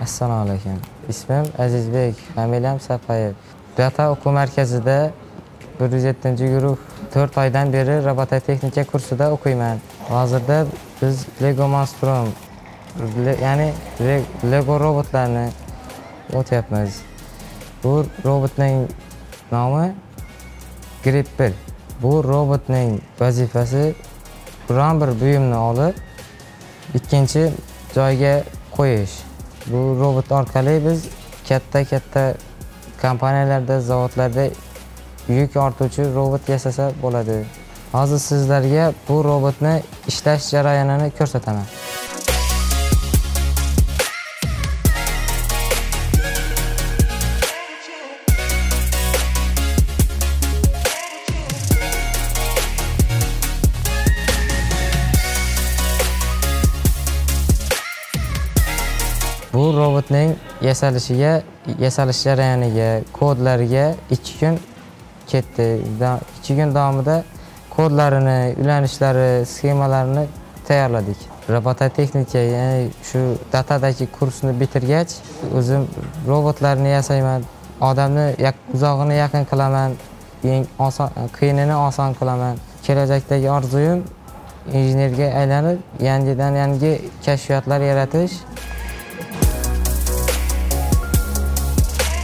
Assalomu alaykum. İsmim Azizbek, familiyam Safayev. Data o'quv markazida 107-guruh 4 oydan beri robototexnika kursida o'qiyman. Hozirda biz Lego Monstrum, ya'ni Lego robotlarni o'tyapmiz. Bu robotning nomi Gripper. Bu robotning vazifasi biron bir buyumni olib, ikkinchi joyga qo'yish. Bu robot orqali biz katta kompaniyalarda, zavodlarda yuk ortuvchi robot yasasa bo'ladi. Hozir sizlarga bu robotni ishlash jarayonini ko'rsataman. Bu robotning yasalish jarayoniga, kodlariga 2 kun ketdi. 2 kun davomida kodlarini, ulanishlari, sxemalarini tayyorladik. Robototexnika, ya'ni shu datadagi kursni bitirgach, o'zim robotlarni yasayman. Odamni uzog'ini yaqin qilaman, eng oson, qiyinini oson qilaman. Kelajakdagi orzuyim injenerga aylanib, yangidan yangi kashfiyotlar yaratish.